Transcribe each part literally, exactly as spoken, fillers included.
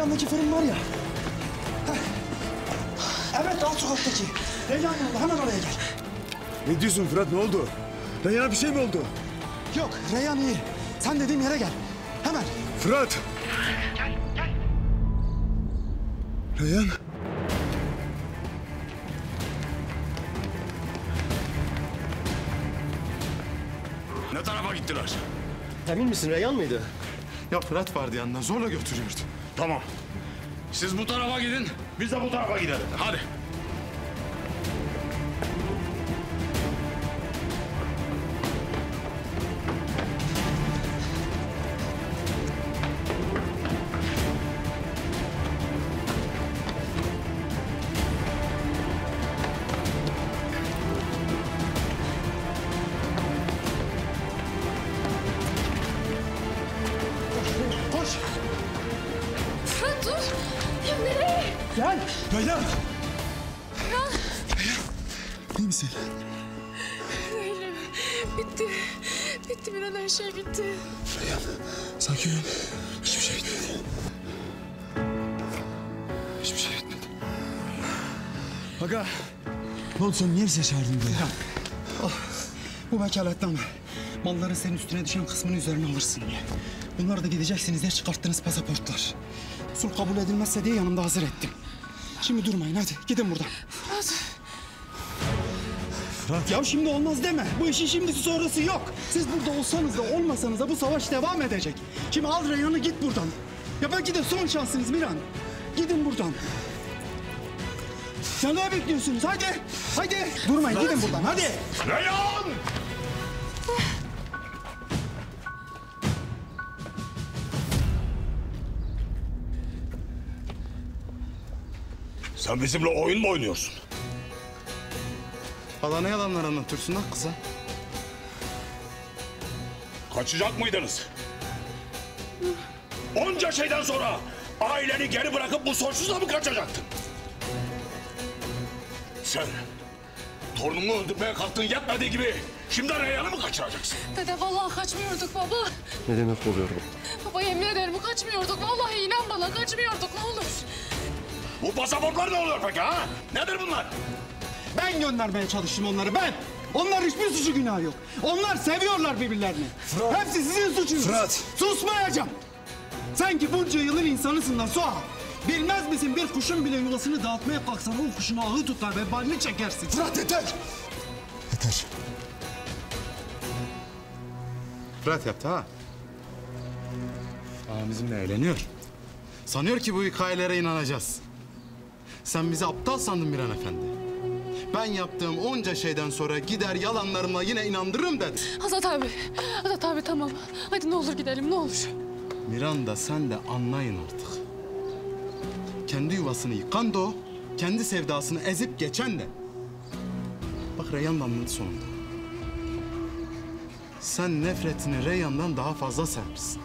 yandaki fırın var ya. Heh. Evet, alt sokaktaki. Reyhan yanında, hemen oraya gel. Ne diyorsun Fırat, ne oldu? Reyhan'a bir şey mi oldu? Yok, Reyhan iyi. Sen dediğim yere gel. Hemen. Fırat! Gel, gel. Reyhan! Ne tarafa gittiler? Emin misin, Reyhan mıydı? Ya Fırat vardı yanından, zorla götürüyordu. Tamam. Siz bu tarafa gidin, biz de bu tarafa gidelim. Hadi. Koş. Fırat dur. Ya nereye? Gel. Reyhan. Ya. İyi misin? Değilim. Bitti. Bitti Miran, her şey bitti. Reyhan, sakin ol. Hiçbir şey bitmedi. Hiçbir şey bitmedi. Aga. Ne oldu, sen niye bize çağırdın buraya? Oh, bu vekaletten var. Malların senin üstüne düşen kısmını üzerine alırsın diye. Bunları da gideceksiniz diye çıkarttığınız pasaportlar. Sulh kabul edilmezse diye yanımda hazır ettim. Şimdi durmayın, hadi gidin buradan. Fırat. Fırat ya, şimdi olmaz deme. Bu işin şimdisi sonrası yok. Siz burada olsanız da olmasanız da bu savaş devam edecek. Şimdi al Reyhan'ı, git buradan. Ya belki de son şansınız Miran. Gidin buradan. Ya ne bekliyorsunuz? Hadi. Hadi. Durmayın, gidin buradan. Hadi. Reyhan! Sen bizimle oyun mu oynuyorsun? Hala ne yalanlar anlatıyorsun lan kıza? Kaçacak mıydınız? Onca şeyden sonra aileni geri bırakıp bu soysuzla mı kaçacaktın? Sen torunumu öldürmeye kalktığın yetmediği gibi şimdi Reyhan'ı mı kaçıracaksın? Dede vallahi kaçmıyorduk baba. Ne demek oluyor bu? Baba yemin ederim kaçmıyorduk. Vallahi inan bana, kaçmıyorduk, ne olur. Bu pasaportlar ne oluyor peki ha? Nedir bunlar? Ben göndermeye çalıştım onları, ben. Onlar hiçbir suçu günahı yok. Onlar seviyorlar birbirlerini. Fırat. Hepsi sizin suçunuz. Fırat. Susmayacağım. Sen ki bunca yılın insanısın lan Suha. Bilmez misin, bir kuşun bile yuvasını dağıtmaya kalksan o kuşun ağı tutar ve balını çekersin. Fırat yeter! Yeter. Fırat yaptı ha. Aa, bizimle eğleniyor. Sanıyor ki bu hikayelere inanacağız. Sen bizi aptal sandın Miran Efendi. Ben yaptığım onca şeyden sonra gider yalanlarımla yine inandırırım dedi. Azat abi. Azat abi tamam. Hadi ne olur gidelim, ne olur. Miran da sen de anlayın artık. Kendi yuvasını yıkan da o, kendi sevdasını ezip geçen de. Bak Reyhan da anladı sonunda. Sen nefretini Reyhan'dan daha fazla sevmişsin.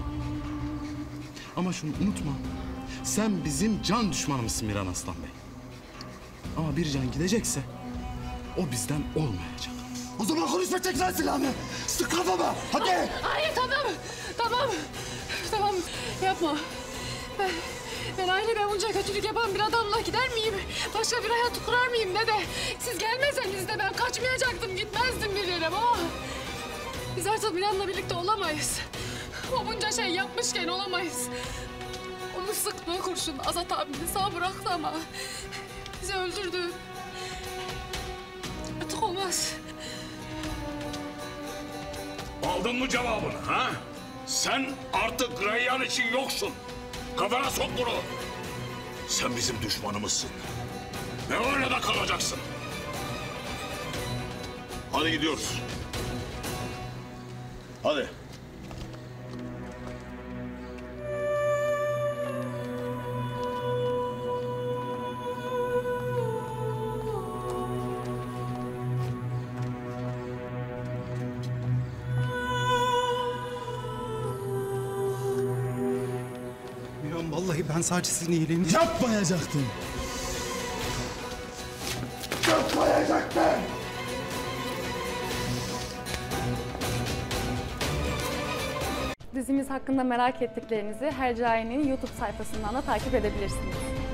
Ama şunu unutma. Sen bizim can düşmanımızsın Miran Aslan Bey. Ama bir can gidecekse o bizden olmayacak. O zaman konuşma, tekrar silahını. Sık kafama, hadi. Hayır tamam. Tamam. Tamam yapma. Ben, ben aileme bunca kötülük yapan bir adamla gider miyim? Başka bir hayat kurar mıyım ne de? Siz gelmeseniz de ben kaçmayacaktım, gitmezdim bir yere ama... Biz artık Miran'la birlikte olamayız. O bunca şey yapmışken olamayız. Onu sıktığı kurşun Azat abini sağ bıraktı ama... bizi öldürdü. Artık olmaz. Aldın mı cevabını ha? Sen artık Reyhan için yoksun. Kafana sok bunu. Sen bizim düşmanımızsın. Ve öyle de kalacaksın. Hadi gidiyoruz. Hadi. Miran, vallahi ben sadece sizin iyiliğiniz... Yapmayacaktın. Yapmayacaktın. Dizimiz hakkında merak ettiklerinizi Hercai'nin YouTube sayfasından da takip edebilirsiniz.